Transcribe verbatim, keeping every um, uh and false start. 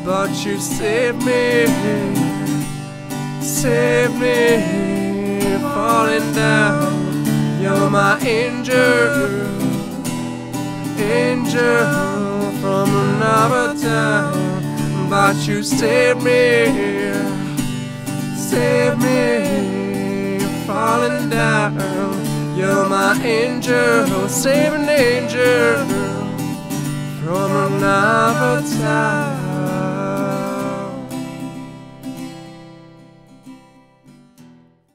but you saved me, saved me, falling down. You're my angel, angel from another town, but you saved me, saved me, falling down. You're my angel, saving angel from another town.